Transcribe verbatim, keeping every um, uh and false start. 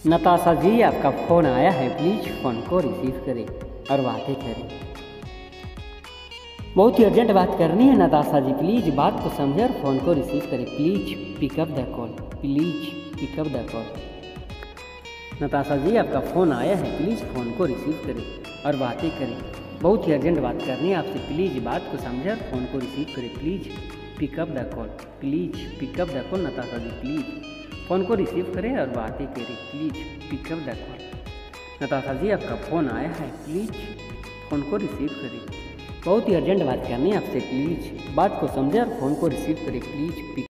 नताशा जी, आपका फ़ोन आया है, प्लीज़ फ़ोन को रिसीव करें और बातें करें। बहुत ही अर्जेंट बात करनी है नताशा जी, प्लीज़ बात को समझे और फ़ोन को रिसीव करें। Please pick up the call, please pick up the call. Natasha ji, आपका फ़ोन आया है, प्लीज़ फ़ोन को रिसीव करें और बातें करें। बहुत ही अर्जेंट बात करनी है आपसे, प्लीज़ बात को समझे और फ़ोन को रिसीव करें। Please pick up the call, please pick up the call. Natasha ji, please phone को रिसीव करें और बातें करें। Please pick up the call. Natasha ji, आपका फ़ोन आया है, प्लीज़ फ़ोन को रिसीव करें। बहुत ही अर्जेंट बात करनी है आपसे, प्लीज़ बात को समझें और फ़ोन को रिसीव करें। Please pick